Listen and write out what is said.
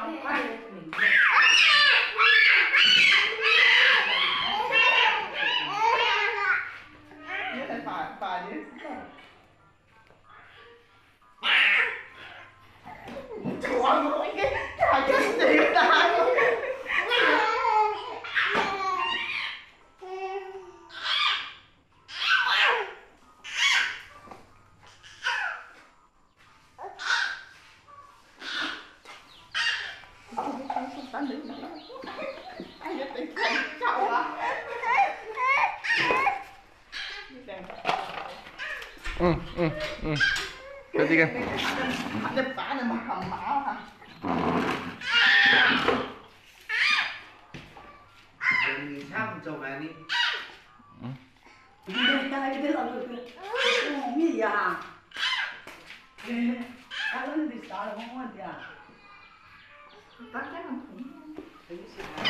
Cái gì kìa? Đập phá này mà hầm máu hả? Mình sang chồng này đi. Đây là gì à? Cái gì sao là không ngon vậy? Tắt chắc không.